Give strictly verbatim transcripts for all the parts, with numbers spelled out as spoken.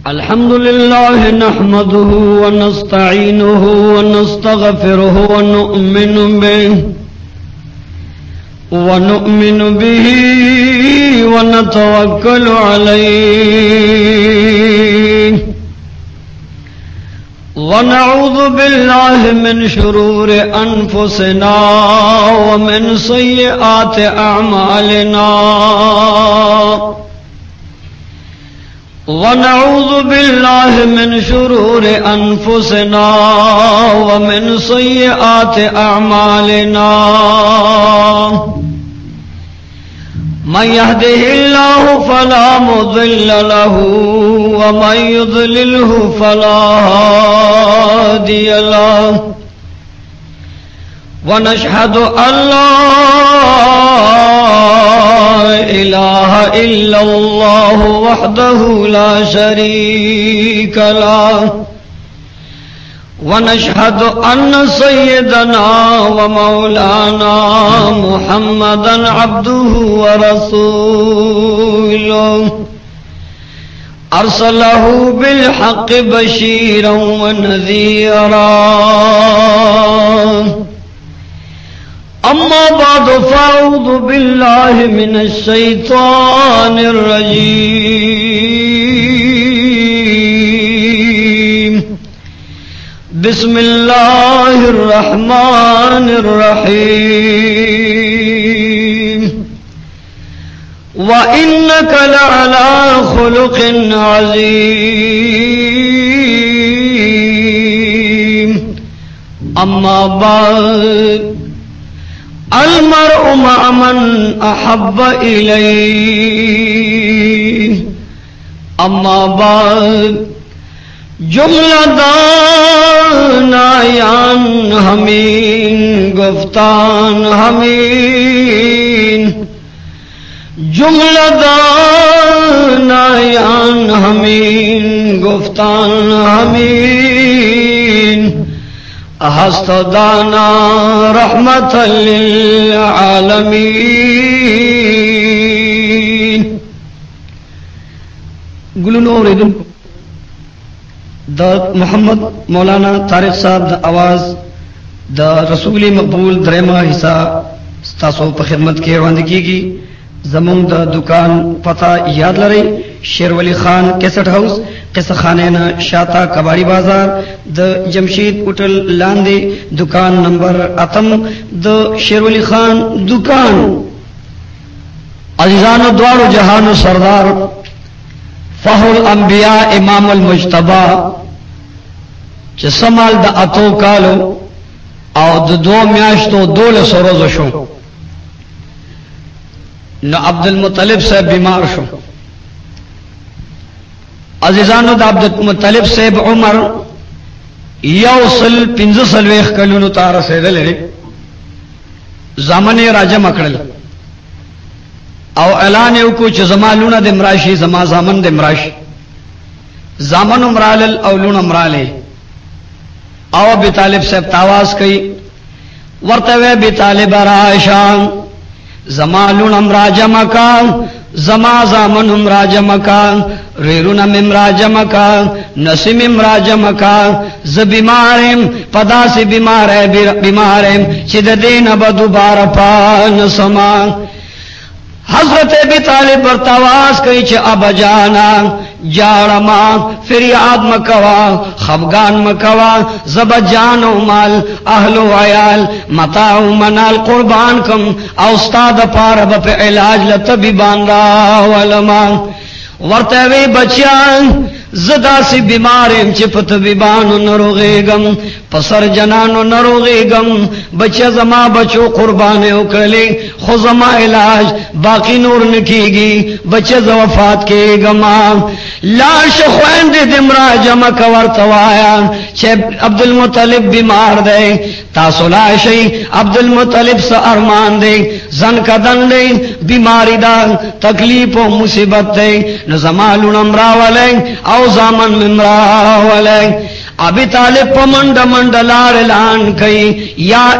अल्हम्दुलिल्लाह नहमदुहु व नस्तईनुहु व नस्तगफिरुहु व नु'मिनु बिहि व नु'मिनु बिहि व नतवक्कलु अलैहि व नऊज़ु बिल्लाहि मिन शुरूरि अनफुसिना व मिन सय्यिआति अअमालिना वनऊज़ु बिल्लाहि मिन शुरूरि अनफुसिना व मिन सय्यिआति अअमालिना मन यहदिहिल्लाहु फला मुज़िल्ल लहु व मन युज़लिलहु फला हादिय लहु व नशहदु अल्ला इलाहा इल्लल्लाह वहदहु ला शरीक लहु व नशहदु अन्न सय्यदना व मौलाना मुहम्मदन अब्दुहु व रसूलुहु अरसलहु बिल हक़्क़ि बशीरन व नज़ीरा अम्मा बाद फ़अऊज़ु बिल्लाहि मिनश शैतानिर रजीम बिस्मिल्लाहिर रहमानिर रहीम व इन्नका लअला खुलुक़िन अज़ीम अम्मा बाद अलमरउ मअ मन अहब्ब इलैहि अम्मा बाद जुमला दानायान हमीन गुफ्तान हमीन जुमला दानायान हमीन गुफ्तान हमीन हस्तदाना रहमतल लिल आलमीन गुलनोर इदन द मोहम्मद मौलाना तारिक साहब द आवाज द रसूली मकबूल द्रेमा हिस्सा स्तासो पर खिदमत के वंदगी की जमुन द दुकान पता याद लरई शेरवली खान कैसेट हाउस किसा खानेना शाता कबाड़ी बाजार द जमशीद होटल लांदे दुकान नंबर अतम द शेरवली खान दुकान अजीजान द्वारो जहान सरदार फहुल अंबिया इमामुल मुज्तबा चसमाल द अतो कालो और द दो म्याश्तो दो लसरोज शो न अब्दुल मुत्तलिब साहब बीमार शो अजीजानो द अब्दुल मुत्तलिब साहब उमर यौसल पिंजो सलवेख कलुनु तार सेदले ज़माने राजा मकड़ल और ऐलान को जमा लूना दिमराशी जमा जामन दिमराशी जामन उमराल और लून उमराले आओ बितालिब साहब तावाज कई वर्तवे बितालिब राशान जमा लून अमराजा मकान जमा जामन उमराजा मकान रेरुना मिमराजा मकान नसीम इमराजा मकान ज बीमारेम पदा से बीमार है बीमारेम चिद दिन अब दोबारा पान समान हजरत अबी तालिब बर्तावास कही च अब जाना जाड़मा फिर याद मकवा खफगान मकवा जब जानो माल अहलो आयाल मताऊ मनाल कुर्बान कम औस्ताद पारब पे इलाज लतबी बांदा वलमा वर्तवे बच्चान जदा सी बीमारेम चिपत बिबानो नरोगेगम पसर जनानो नरोगेगम बच्चा जमा बचो कुर्बाने उकले खुजमा इलाज बाकी नूर निकीगी बच्चा वफात के गमा लाश ख्वैंद दिमरा जमा कवर तवाया छे अब्दुल मुत्तलिब बीमार दे तासुलाशी अब्दुल मुत्तलिब स अरमान दे जन कदन दे बीमारी दा तकलीफ और मुसीबत दे न जमालुन अमरावले औ जामन मिमरावले अबी तालिब पमंड मंडलार लान कई या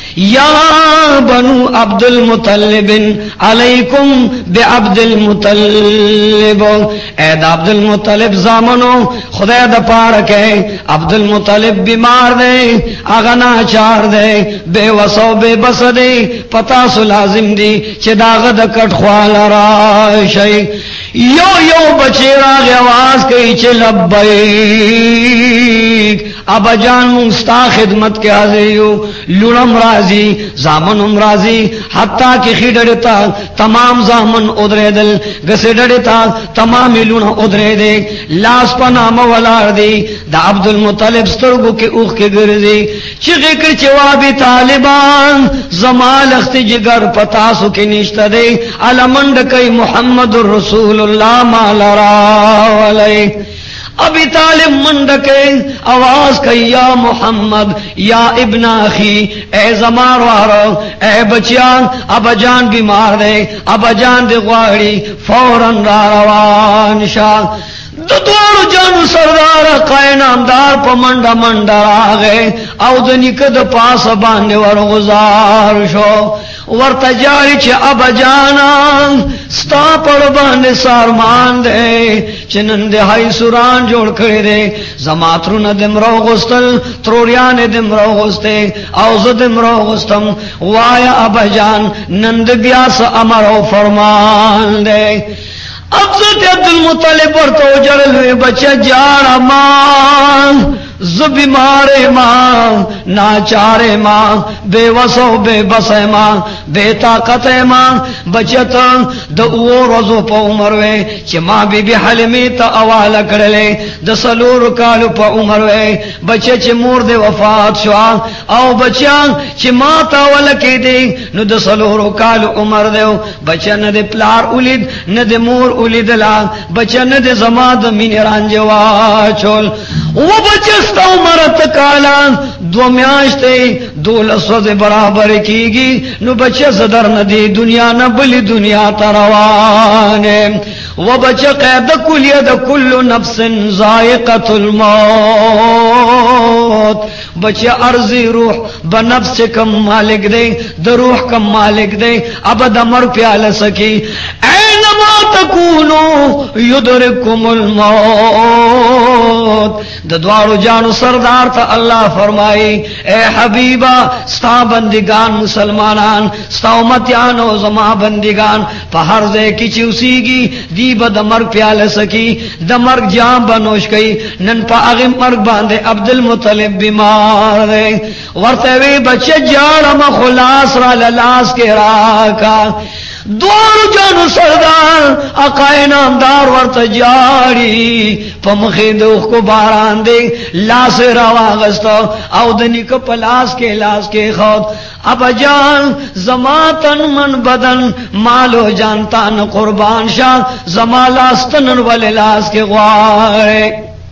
या बनु अब्दुल मुतल्लिब अलैकुम बे अब्दुल मुतल्लिब, ऐद अब्दुल मुतल्लिब जामनो खुदा द पारक है अब्दुल मुतल्लिब बीमार दे आगना चार दे बेवसो बेबस दे पता सु लाजिम दी चिदागद कट ख्वाल राशै यो यो बचेरा आवाज कही चे लब्बैक अबजान मुस्ता खिदमत के हाजिर हो लुणम राजी जामन राजी हत्ता की खिडड़ता तमाम जामन उधरे दिल गसे डड़ता तमाम लुण उधरे दे लाश पनाम वलार दे दा अब्दुल मुतल्लिब स्तरगु के उख के गिरजी चिगे कर चवाबी तालिबान जमाल अख्ती जिगर पता सुखी निश्ता दे अलमंड कई मुहम्मदुर रसूलुल्लाह मालरा अलैहि अबी तालिब मंडके आवाज कही या मोहम्मद या इब्न अखी ए जमार वारो ए बचिया अबजान बीमार दे अबजान दे ग्वाड़ी फौरन रवान शाह दोनों जन सरदार काय नामदार पमंडा मंडा आ गए औदनिक द पास बांधे वर गुजार शो वर्ता जारी च अब जाना स्ता पड़ बांधे सारमान दे चिनंदे हाई सुरान जोड़ करे दे जमातरु न दिमरो गुस्तल त्रोड़िया ने दिमरो गुस्ते औज दिमरो गुस्तम वाया अब जान नंद ब्यास अमरो फरमान दे अब्दुल अब्दुल मुतल्लिब पर तो जड़ल हुए बच्चे जाड़ा मां जुबी मारे मां नाचारे मां बेवसो बेबसे मां बेताकत मां बचत द वो रोजो प उमर वे च मां बीबी हलमी त अवाल करले द सलूर काल प उमर वे बच्चे च मोर दे वफात शुआ औ बच्चा च मां त अवल के दे नु द सलूर काल उमर दे बच्चा न दे प्लार उलिद न दे मोर उलिद ला बच्चा न दे जमा द मिनरान जवा चोल वो बच्चे उमरत काला दो म्याश्ते दो लसो से बराबर कीगी नु बच्चे सदर नदी दुनिया न बली दुनिया तरवाने वो बच्चे कैद कुलियद कुल्लु नफ्सिन जायकतुल मौत बच्चे अर्जी रूह बनफ्स कम मालिक दे द रूह कम मालिक दे अब दमर प्याल सकी ऐनमा तकूनु युदरिकुमुल मौत द द्वारो जानू सरदार था अल्लाह फरमाई ए हबीबा स्ता बंदिगान मुसलमानान स्ता उम्मतियानो जमा बंदिगान पहर दे किची उसीगी दी बदमर प्याल सकी दमर जाम बनोश गई नन पागे मर्ग बांधे अब्दुल मुतल्लिब बीमार दे वर्ते वे बच्चे जाड़ म खुलास रा ललास के राका दोनों जानू सरदार अकाए नामदार वर्त जाड़ी पमखे दुख को बारान दे लाश रवागस्तो औदनी को पलास के लाश के खौद अब जान जमातन मन बदन मालो जानता न कुर्बान शाह जमालास्तन वाले लाश के ग्वारे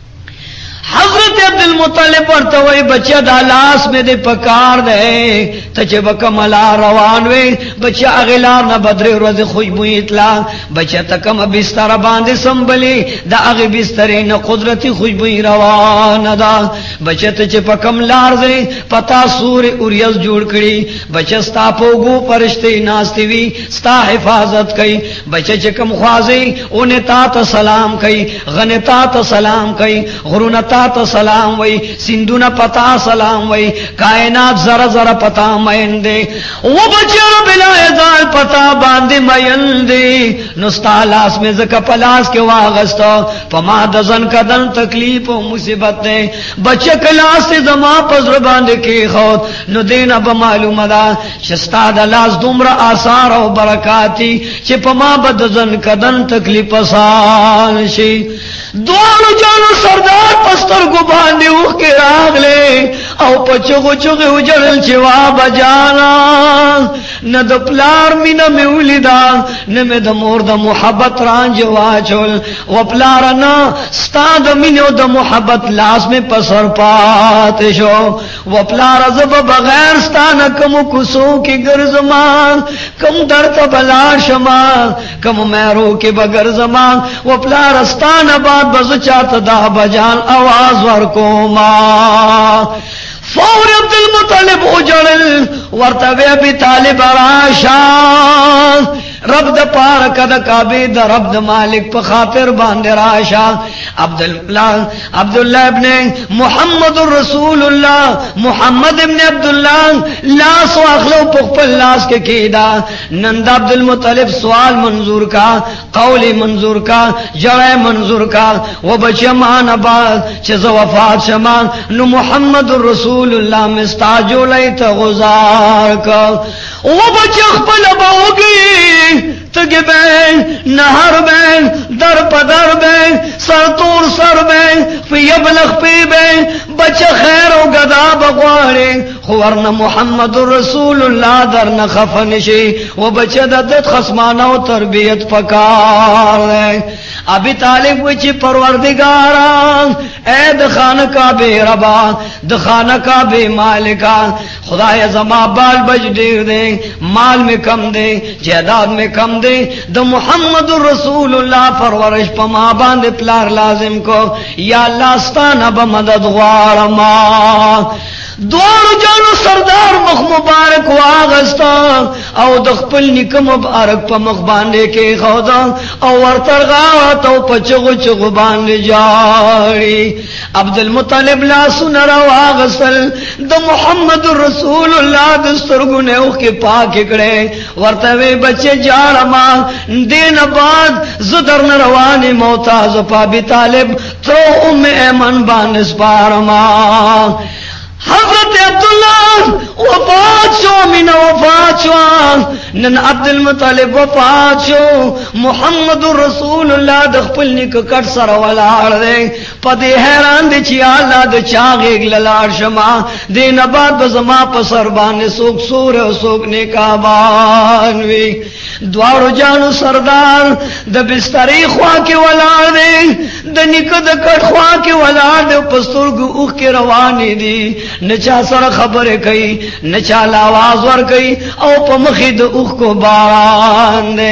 हजरत अब्दुल मुतल्लिब पर तो वही बच्चा दालास में दे पकार दे तचे बकमला रवान वे बच्चा अगलार न बदरे रोज खुशबू इतला बच्चा तकम बिस्तर बांधे संभले दा अगे बिस्तरे न कुदरती खुशबू रवान दा बच्चा तचे पकम लार दे पता सूर्य उरियस जोड़ कड़ी बच्चा स्ता पोगो परिश्ते नास्ती वी स्ता हिफाजत कई बच्चा चकम ख्वाजे उन्हें तात सलाम कई गने तात सलाम कई गुरुनता तो सलाम वही सिंधु न पता सलाम वही कायनात जरा जरा पता मैन दे वो बच्चा बिलाएदाल पता बांधे मैन दे नुस्तालास में जका पलास के वागस्तो पमा दजन कदन तकलीफ और मुसीबत दे बच्चे कलास से जमा पजर बांधे के खौद नु देना बमालूम दा शस्ता दलास दुमरा आसार और बरकाती चे पमा बदजन कदन तकलीफ आसान शी दोनों जानू सरदार पस्तर को बांधे उख के राग ले औ पचो को चुके उजड़ल चिवा बजाना न द प्लार मीना में उलिदा न में द मोर द मोहब्बत रांझ वाचोल वो प्लार न स्ता द मीनो द मोहब्बत लाश में पसर पाते शो वो प्लार जब बगैर स्ता न कम कुसो की गर्ज मांग कम दर्द बला शमा कम मैरो के बगर जमान वो प्लार स्ता न बात बज चात दा बजान आवाज वर को मां فور عبد المطلب اجړل ورته ابي طالب راشا رب د پار کد کعبه د رب د مالک په خاطر باندې راشا عبد الله عبد الله ابن محمد رسول الله محمد ابن عبد الله لاس واخلو په خپل لاس کې کیدا نند عبد المطلب سوال منظور کا قول منظور کا جړه منظور کا و بچمان بعد چې زو وفات شمه نو محمد رسول الله مستاجو لیت غزار کا و بچ خپل بوګي تگه بین نهر بین در پدر بین سرطور سر بین فی یبلغ پی بین بچه خیر و گدا بغواری خورن محمد رسول اللہ در نخفن شی و بچه ددت خسمانه و تربیت پکار دے ابی طالب وچی پروردگاران اے دخانه کعبه ربا دخانه کعبه مالکا خدای زما بال بج دیر دے مال میں کم دے جائیداد میں کم دے د محمد رسول اللہ پرورش پا ما باند پلار لازم کو یا اللہ ستانا بمدد غوارما دوارو جانو سردار مخ مبارک واغستا او دخپل نکم مبارک پا مخ باندے کے خودا او ورطرغات او پا چغو چغو باندے جاری عبد المطلب لا سنر واغسل دا محمد رسول اللہ دسترگو نے اوخ کے پاک اکڑے ورطوے بچے جارما دین بعد زدر نروانی موتاز پا بی طالب تو ام ایمن باندس پارما حضرت عبداللہ وفات شو من وفات شو نن عبد المطلب وفات شو محمد رسول اللہ دخپل نک کٹ سر ولار دے پدی حیران دی چی اللہ د چاغیگ للار شما دی نبات بزما پسر بانے سوک سور و سوک نکا بانوی دوارو جانو سردار د بستری خواہ کے ولار دے د نک د کٹ خواہ کے ولار دے پسترگ اوخ کے روانی دی نچا سر خبر کئی نچا لاواز ور کئی او پا مخید اوخ کو باران دے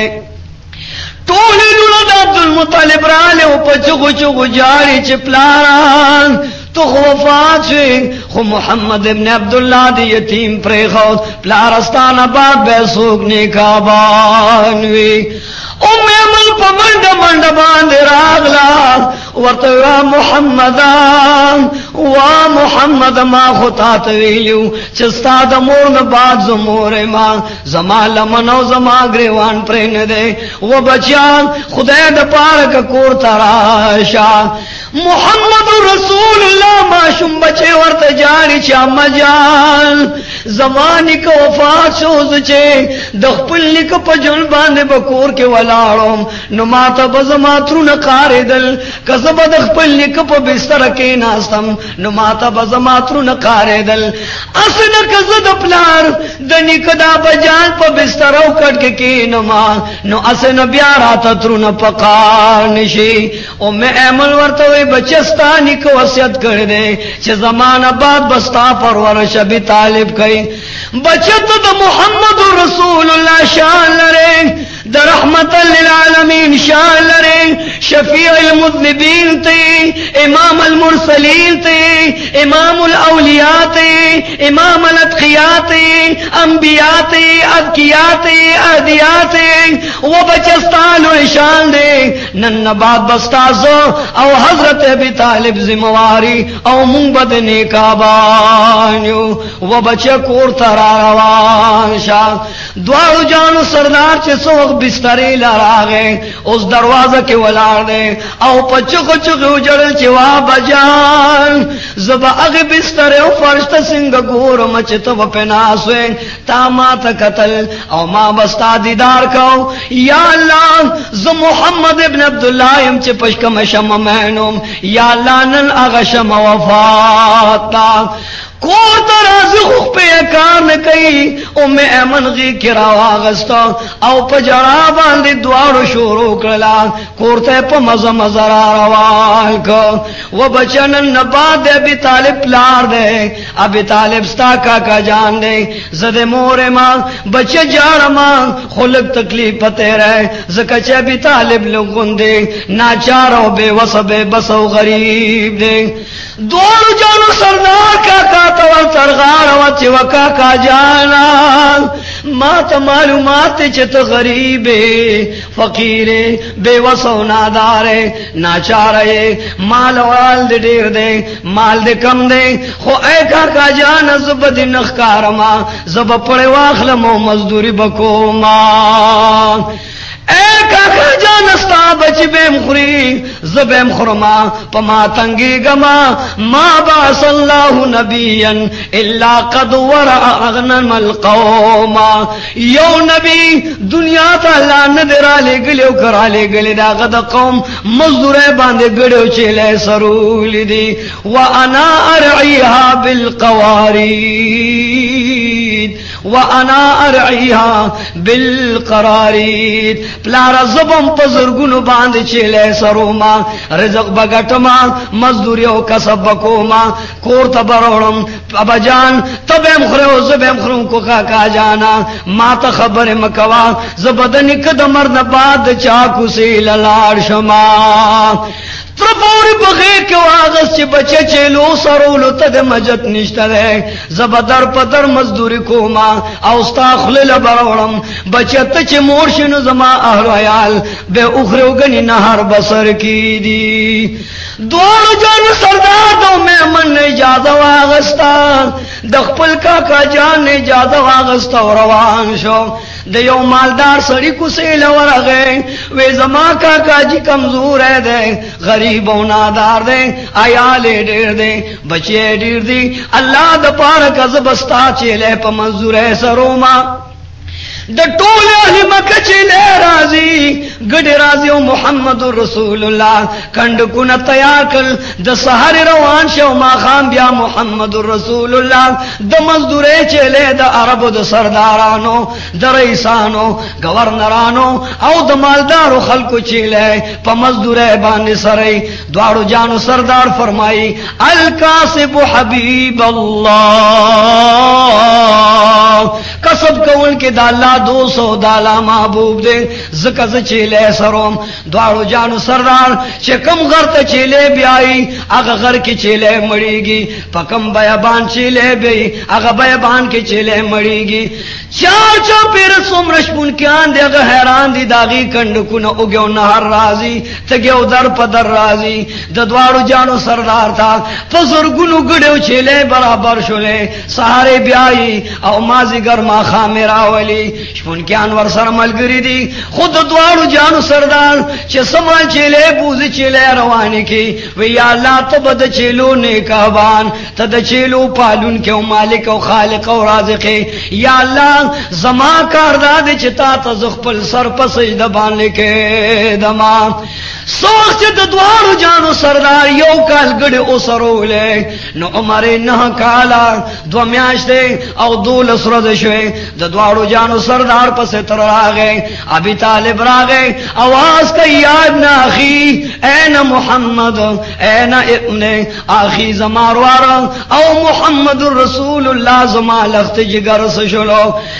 تولی لولد عبد المطلب رالے او پا چگو چگو جاری چپلاران تو وفات شوی خو محمد ابن عبداللہ دی یتیم پریخوت پلارستان آباد بے سوک نیکا بانوی ام ایمن پا منڈ منڈ باند راغلا ورطا محمدان وا محمد ما خطا تویلیو چستا دا مورن بعد زمور ما زما لمن و زما گریوان پرین دے و بچان خدای دا پارک کور تراشا محمد رسول اللہ معشوم بچے ورطا جاری چا مجال زمانی کا وفات شوز چے دخپلنی کا پجل باندے بکور کے ولارم نماتا بزماترو نقاری دل کسب دخپلنی کا پا بستر کے ناستم نماتا بزماترو نقاری دل اسنا کزد پلار دنی کدا بجان پا بسترو کٹ کے کی نما نو اسنا بیاراتا ترو نپکار نشی او میں ایمل ورطوی بچستانی کو وسیعت کر دے چھ زمان بعد بستا پرورش ابی طالب کئی بچت دا محمد رسول اللہ شان لرے دا رحمت للعالمین شان لرے شفیع المذنبین تے امام المرسلین تے امام الاولیاء تے امام الاتقیاء تے انبیاء تے اذکیاء تے اہدیاء تے وہ بچستانو شان دے نن بعد بستازو او حضرت ابی طالب زمواری او منبد نیکا بانیو وہ بچے کور ترا روان شاہ دوارو جانو سردار چے سوخ بستری لارا گئے اس دروازہ کے ولار دے او پچکو چکو جڑل چے وابا جان زبا اغی بستری او فرشت سنگ گور مچتا و پناسویں تا ما تا قتل او ما بستا دیدار کو یا اللہ ز محمد ابن عبداللہ ام چے پشکم شم مینم یا اللہ نن اغا شم وفاتا کور درازی خوخ پہ کار نکئی ام ایمن غی کرا واغستا او پا جڑا باندی دوارو شروع کرلا کورتے پا مزا مزا روال کو و بچنن نباد دے ابی طالب پلار دے ابی طالب ستا کاکا جان دے زد مور ماں بچے جاڑ ماں خلق تکلیف پتے رہے زکچے ابی طالب لگن دے ناچارو بے وصب بسو غریب دے دوڑ جانو سردار کاکا تو سرغار و چو کاکا جانا ما تا معلومات چت غریب فقیر بے وسو نادار ناچارے مال وال دے دیر دے مال دے کم دے خو اے کاکا جانا زب دی نخکارما زب پڑے واخلمو مزدوری بکو ما اے کاکا جان استا بچ بیم خوری زبیم خورما پما تنگی گما ما باس اللہ نبیا الا قد ورع اغنم القوم یو نبی دنیا تا اللہ ندرا لے گلیو کرا لے گلی دا غد قوم مزدورے باندے گڑیو چیلے سرولی دی وانا ارعیها بالقوارید وانا ارعیها بالقرارید پلارا زبم پزرگونو باندے چیلے سروما رزق بگٹما مزدوریو کسب بکوما کور تبروڑم ابا جان تبیم خریو زبیم خرون کو کاکا جانا ما تا خبر مکوا زبدنی کدمر نباد چاکو سی للار شما ترپوری بغیر کے واغس چی بچے چیلو سرولو تد مجد نشتا دے زبدر پتر مزدوری کوما اوستا خلیل بروڑم بچے تچے مورشنو زما اہل ویال بے اخریو گنی نہر بسر کی دی دوڑ جان سردار دو میں من نے اجازہ واغستا دخپل کاکا جان نے اجازہ واغستا و روان شو دیو مالدار سڑی کو سیل ورغے وے زما کاکا جی کمزور ہے دے غریب و نادار دے آیالے دیر دے بچے دیر دی اللہ دا پارک از بستا چیلے پا منظور ہے سروما دا طول اہلی مکہ چیلے رازی گڑ رازی و محمد رسول اللہ کھنڈ کن تیار کل دا سہر روان شو ما خام بیا محمد رسول اللہ دا مزدورے چیلے دا عرب دا سردارانو دا رئیسانو گورنرانو او دا مالدارو خلقو چیلے پا مزدورے باندے سرائی دوارو جانو سردار فرمائی الکاسب حبیب اللہ کسب کون کے دا اللہ دو سو دالا محبوب دے زکز چیلے سروم دوارو جانو سردار چے کم غرط چیلے بیائی اگا غر کی چیلے مڑی گی پکم بیابان چیلے بیائی اگا بیابان کی چیلے مڑی گی چار چا پیر سمرش پون کیان دے اگا حیران دی داغی کنڈ کن اگیو نہر رازی تگیو در پدر رازی ددوارو جانو سردار تھا فزرگنو گڑیو چیلے برابر شلے سہارے بیائی او مازی گرما خامرا ولی شپون کیان ور سر ملگری دی خود دوارو جانو سردار چه سمان چیلے بوزی چیلے روانی کی وی یا اللہ تب دا چیلو نیکابان تا دا چیلو پالون کے و مالک و خالق و رازق یا اللہ زما کارداد چتا تزخ پل سر پسج دبان لکے دما سوخت دوارو جانو سردار یو کال گڑی او سرولے نو عمر نہ کالا دو میاش دے او دو لسرد شوے دوارو جانو سردار پسے تر آگے ابی طالب راگے آواز کا یاد نہ آخی این محمد این ابن آخی زماروارا او محمد الرسول اللہ زما لخت جگر سشلو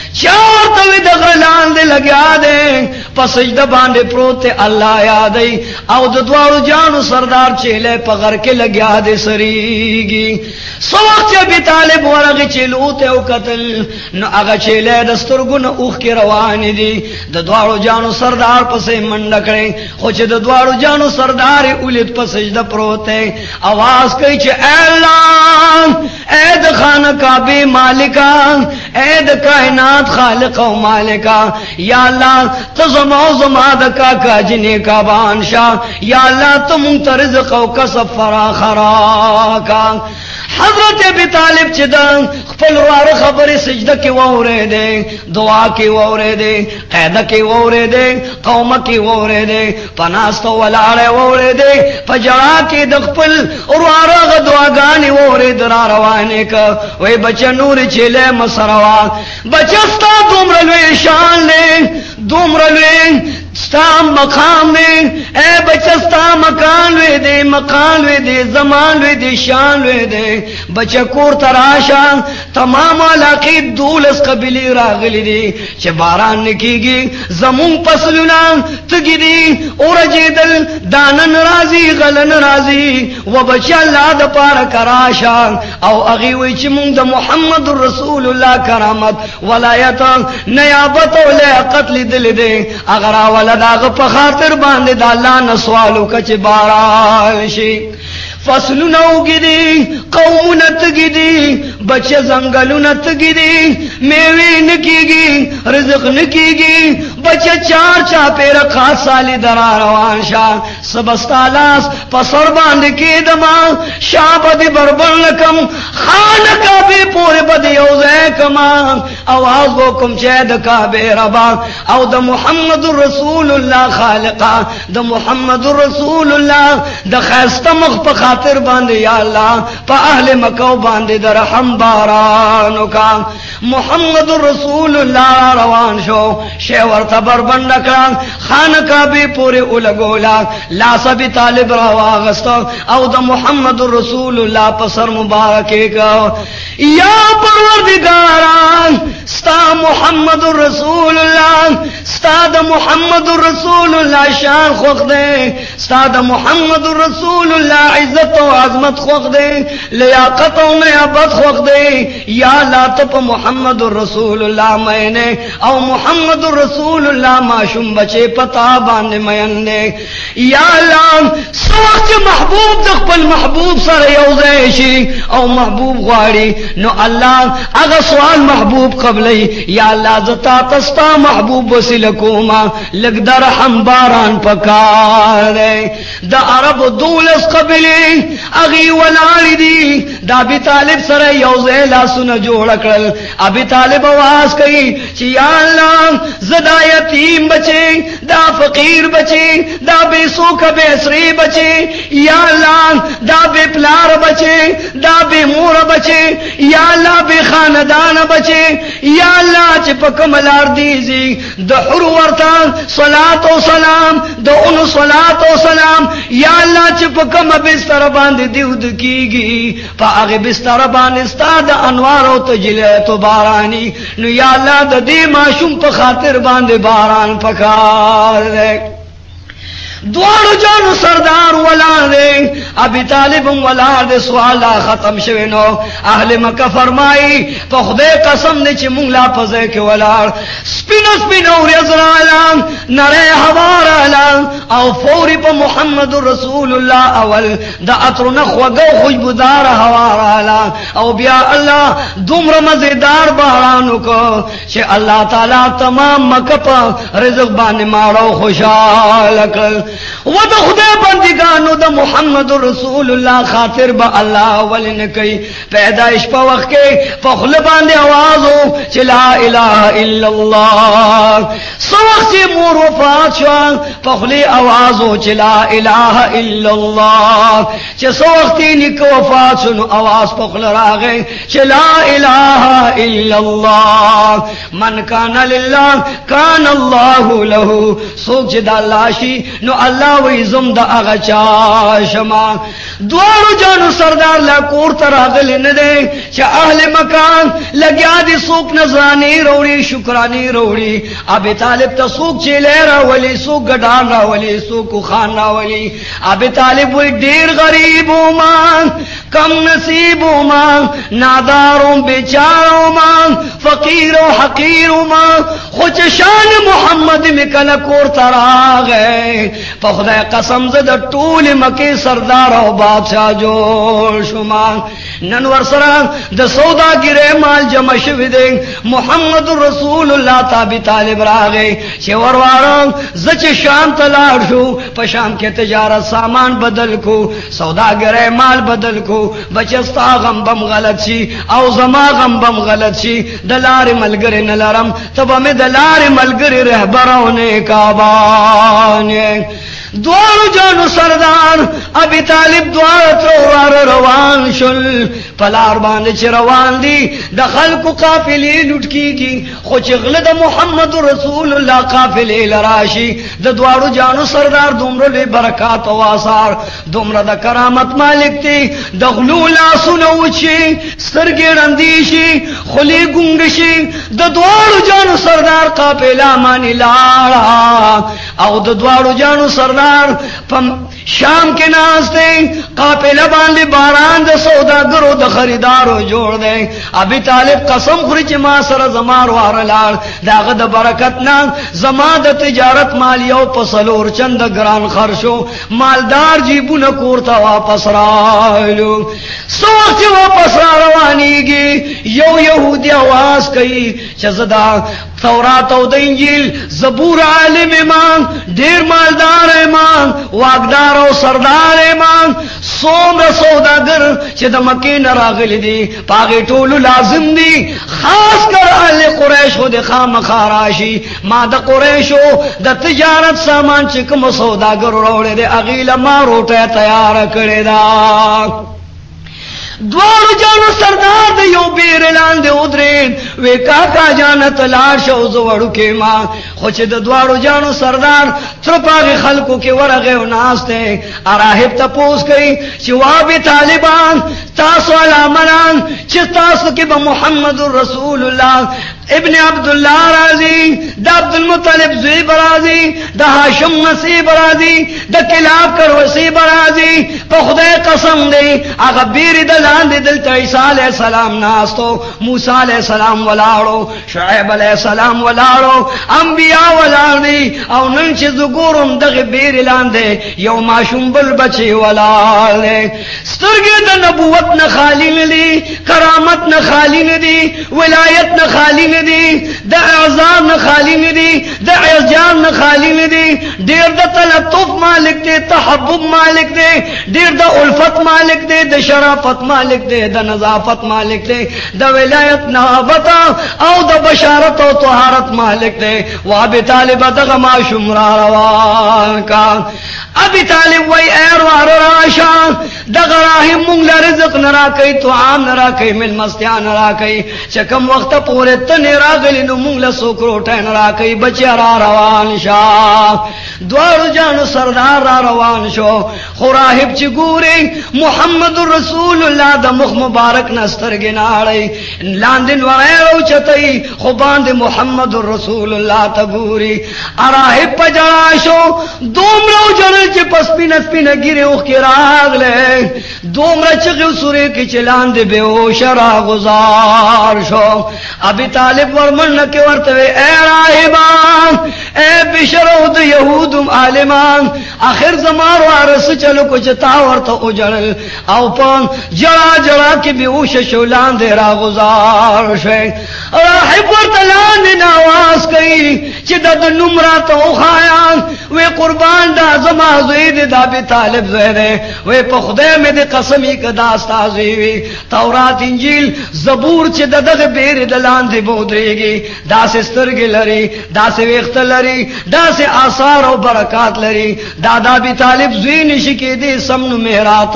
چار توی دغلان دے لگیا دے پسجدہ باندے پروتے اللہ یادے او دوارو جانو سردار چیلے پغر کے لگیا دے سریگی سو وقت ابی طالب ورغی چیلوتے او قتل نو اگا چیلے دسترگن اوخ کے روانی دی دوارو جانو سردار پسے منڈکڑے خوچ دوارو جانو سردار اولیت پسجدہ پروتے آواز کئی چھے اے اللہ اے دخان کعبی مالکا اے دکائنات خالق و مالکا یا اللہ تزمو زمادکا کا جنے کا بانشا یا اللہ تم رزق و کسب فرا خراکا حضرت ابی طالب چدن خپل وار خبر سجدہ کی وورے دے دعا کی وورے دے قیدہ کی وورے دے قوم کی وورے دے پناست ولارے وورے دے پجڑا کی دخپل اور وارغ دعا گانی وورے درا روانے کا وی بچہ نور چلے مسروا بچستا دومرلوے شان لے دومرلوے ستا مقام دے اے بچہ ستا مکان وے دے مقام وے دے زمان وے دے شان وے دے بچہ کور تراشا تمام علاقی دولس قبلی راغلی دی چھ باران نکیگی زمون پسلونا تگی دی اورجی دل دانن رازی غلن رازی و بچہ اللہ دا پار کراشا او اغیوی چھ مونگ دا محمد رسول اللہ کرامت ولایت نیابت و لیاقت لی دل دے اگر آولا داغ پا خاطر باندے دا اللہ نسوالو کچ باران شی فصلو نوگی دی قومونت گی دی بچے زنگلونت گی دی میوی نکی گی رزق نکی گی بچے چار چاپے رکھا سالی درا روان شاہ سبستالاس پسر باندے کی دما شاہ بدی بربر لکم خانکا بے پورے بدی اوزے کما آواز وہ کم چید کا بے ربا او دا محمد رسول اللہ خالقا دا محمد رسول اللہ دا خیست مخ خاطر باندے یا اللہ پا اہل مکو باندے در رحم بارانو کا محمد رسول اللہ روان شو شیور تبر بندکران خانکا بھی پورے اولگولا لاسا بھی طالب رواغستا او دا محمد رسول اللہ پسر مبارکے کا یا پروردگاران ستا محمد رسول اللہ ستا دا محمد رسول اللہ شان خوخ دے ستا دا محمد رسول اللہ عزت و عظمت خوخ دے لیاقت و نیابت خوخ دے یا لا تپ محمد رسول اللہ میں نے او محمد رسول اللہ معشوم بچے پتا باندے مین دے یا اللہ سوچ محبوب دخپل محبوب سر یوزیشی او محبوب غواری نو اللہ اگر سوال محبوب قبلی یا اللہ زتا تستا محبوب وسیلکوما لگ در ہم باران پکار دے دا عرب دولس قبلی اغی ولاری دی دا ابی طالب سر یوزے لاسونا جوڑ کرل ابی طالب آواز کئی چی یا اللہ زدا یتیم بچے دا فقیر بچے دا بے سوک بے سری بچے یا اللہ دا بے پلار بچے دا بے مور بچے یا اللہ بے خاندان بچے یا اللہ چپک ملار دیزی دا حرو ورطان صلاة و سلام دا انو صلاة و سلام یا اللہ چپک مبستر باند دیود کی گی پا آغی بستر باند استاد انوار و تجلیت و بارانی نو یا اللہ دا دی معشوم پا خاطر باند باران پکار دے دوارو جانو سردار ولار دے ابی طالب ولار دے سوالا ختم شوینو اہل مکہ فرمائی پا خدے قسم دے چی مونگلا پزے کے ولار سپینو سپینو ریزرالا نرے حوارالا او فوری پا محمد رسول اللہ اول دا اطر نخوگو خوشبدار حوارالا او بیا اللہ دمر مزیدار بارانو کو چی اللہ تعالی تمام مکہ پا رزق بانے مارو خوشحال کل و دا خدا بندگانو دا محمد رسول اللہ خاطر با اللہ ولن کئی پیدائش پا وقت کے فخل باندے آوازو چی لا الہ الا اللہ سو وقت چی مور وفات شوان فخلی آوازو چی لا الہ الا اللہ چی سو وقتی نک وفات شنو آواز فخل راغے چی لا الہ الا اللہ من کان للہ کان اللہ لہو سوک چی دا اللہ شی نو اللہ وی زم دا اغا چاشما دوارو جانو سردار لکور تراغل ندے چا اہل مکان لگیا دی سوک نظرانی روڑی شکرانی روڑی ابی طالب تا سوک چیلے راولی سوک گڈان راولی سوک خان راولی ابی طالب وی دیر غریبوں مان کم نصیبوں مان ناداروں بیچاروں مان فقیروں حقیروں مان خوچ شان محمد مکل کور تراغے پا خدا قسم زد طول مکی سردار و بادشاہ جوڑ شمان ننور سران دا سودا گرے مال جمع شوی دے محمد رسول اللہ تابی طالب راغے چھ ورواران زچ شام تلار شو پا شام کے تجارت سامان بدل کو سودا گرے مال بدل کو بچستا غم بم غلط شی او زما غم بم غلط شی دلار ملگر نلرم تب ہمیں دلار ملگر رہبرونے کا بانے دوارو جانو سردار ابی طالب دوارت روار روان شل پلار باندې چې روان دي د خلکو قافلې لوټ کیږي خو چې غله د محمد رسول الله قافلې لراشي د دوارو جانو سردار دومره لوی برکات او آثار دومره د کرامت مالک دی د غلو لاسونه وچی سترګې ړندې شي خولې ګونګ شي د دوارو جانو سردار قافله مانی لاړه او د دوارو جانو سردار پم شام کے ناستے قافلہ باندې باران د سوداګرو د خریدارو جوړ دی ابي طالب قسم خوري چې ما سره زمار وارلال داغه د برکت نه زما د تجارت مال یو پسلور چند ګران خرشو مالدار جیبونه کوړه واپس رالو سو چې واپس را روانيږي یو يهودي आवाज کوي چې زدا تورات او د انجیل زبور عالم ایمان ډیر مالدار ایمان واغدار او سردار ایمان څومره سوداګر چې د مکې نه راغلي دي پاغه ټول لازم دي خاص کر اهل قریش خو د خامخا راشي ما د قریشو د تجارت سامان چې کوم سوداګر وروړي دي اغیله ما روټه تیار کړی دا دوارو جانو سردار د یو بیر لاندې ودرین وې کاکا جان تلار شو زوړو کې ما خو چې د دوارو جانو سردار تر پاغه خلکو کې ورغه او ناشته راهب ته پوس کوي چې وابه طالبان تاسو علامان چې تاسو کې به محمد رسول الله ابن عبد الله راضی د عبد المطلب زوی برازی د هاشم نصیب راضی د کلاب کر وصیب راضی په خدای قسم دی هغه بیر د لاندې دلته عیسی علی السلام ناستو موسی علی السلام ولاړو شعیب علی السلام ولاړو انبیاء ولاړي او نن چې زګورم دغه بیر لاندې یو ماشوم بل بچي ولاړ سترګې د نبوت نه خالی نه دي کرامت نه خالی نه دي ولایت نه خالی ندی د اعظام نه خالی ندی د اعجام نه خالی ندی ډیر د تلطف مالک دی تحبب مالک دی ډیر د الفت مالک دی د شرافت مالک دی د نظافت مالک دی د ولایت نابت او د بشارت او طهارت مالک دی وابي طالب دغه ما شمرا روان کا ابي طالب وای ایر وار راشا دغه راهم مونږ له رزق نه راکې تو عام نه راکې مل مستیان نه راکې چې کوم وخت پورې ته نه راغلی نو مونږ له سوکرو ټین راکې بچی را روان شاه دوار جانو سردار را روان شو خو راهب چې ګوري محمد رسول الله د مخ مبارک نستر گناړي لاندې ورایو چتای خو باندې محمد رسول الله ته ګوري راهب پجړا شو دومره جړل چې پسپینه سپینه ګیره او کې راغله دومره چې غوسره کې چلان دې به او شرا گزار شو ابي طالب ورمن کې ورته اے راهبان اے بشرو د يهودم عالمان اخر زمار وارث چلو کو چتا ورته او جړل او په جړا جړا کې به او شولان دې را گزار شي راهب ورته لاندې نواز کوي چې د نمرات او خایان وې قربان دا زما زوی دې د ابي طالب زوی دې وې په خدای مې دې قسمي کدا استاد وی تورات انجیل زبور چې دغه بیر د لاندې بودريږي داسې سترګې لري داسې وخت لري داسې آثار او برکات لري دادا ابي طالب زوی نشي کېدی سمنو مهرا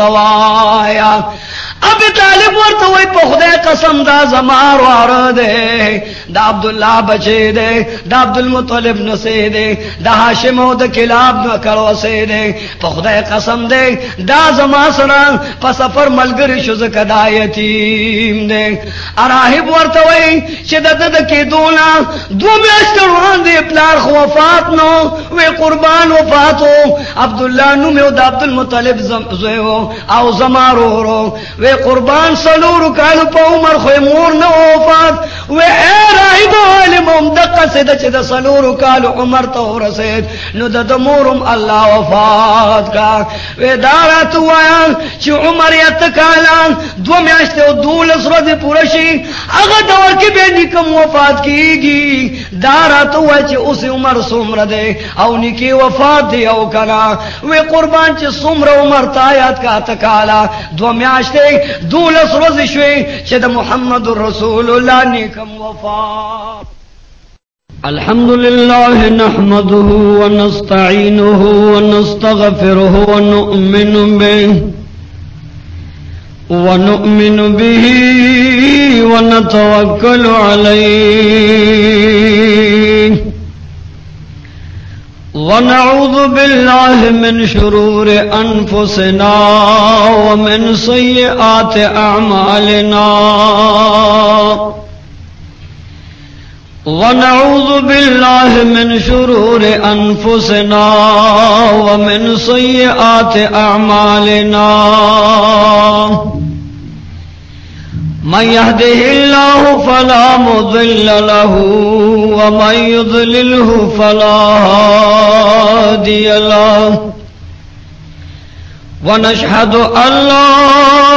توایا ابي طالب ورته وای په خدای قسم دا زمار واره ده دا عبد الله بچی ده دا عبد المطلب نسه ده دا هاشم او د کلاب نو کړو سه ده په خدای قسم ده دا زما سره په سفر ملګری شو زکه دا یتیم ده راهب ورته وای چې د د کې دونا دو میاشتې وړاندې پلار خو وفات نو وی قربان وفاتو عبد الله نو مې د عبد المطلب زویو او زمارو وی قربان سلور کالو په عمر خو مور نه وفات و اے راهب علم دقه سده چې د سلور کالو عمر ته ورسید نو د مورم الله وفات کا و دارات وایان چې عمر یې تکالان دو میاشتې او دولس ورځې پوره شي هغه دور کې به نکم وفات کیږي دارات وای چې اوس عمر څومره دی او نکی وفات دی او کنا و قربان چې څومره عمر تا یاد کا تکالا دو میاشتې دولس ورځې شوي چې د محمد رسول الله نیکم وفات अल्हम्दुलिल्लाह नहमदुहु व नस्तईनुहु व नस्तगफिरुहु व नु'मिनु बिहि व नु'मिनु बिहि व नतवक्कलु अलैहि व नऊज़ु बिल्लाहि मिन शुरूरि अनफुसिना व मिन सय्यिआति अअमालिना वनऊज़ु बिल्लाहि मिन शुरूरि अनफुसिना व मिन सय्यिआति अअमालिना मन यहदिहिल्लाहु फला मुज़िल्ल लहु व मन युज़लिलहु फला हादिय लहु व नशहदु अल्ला